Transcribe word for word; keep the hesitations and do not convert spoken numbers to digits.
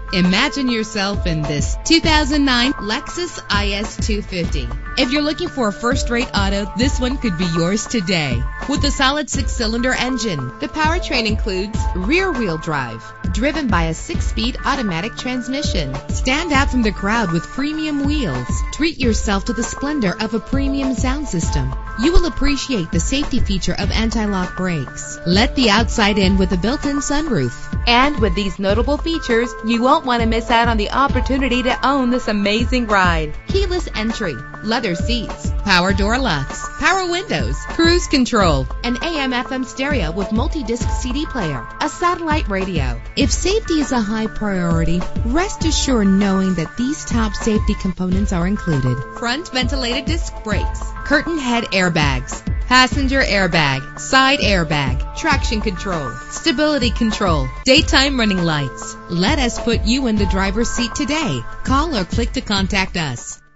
Imagine yourself in this two thousand nine Lexus I S two fifty. If you're looking for a first-rate auto, this one could be yours today. With a solid six-cylinder engine, the powertrain includes rear-wheel drive, driven by a six-speed automatic transmission. Stand out from the crowd with premium wheels. Treat yourself to the splendor of a premium sound system. You will appreciate the safety feature of anti-lock brakes. Let the outside in with a built-in sunroof. And with these notable features, you won't want to miss out on the opportunity to own this amazing ride. Keyless entry, leather seats, power door locks, power windows, cruise control, an A M F M stereo with multi-disc C D player, a satellite radio. If safety is a high priority, rest assured knowing that these top safety components are included. Front ventilated disc brakes, curtain head airbags, passenger airbag, side airbag, traction control, stability control, daytime running lights. Let us put you in the driver's seat today. Call or click to contact us.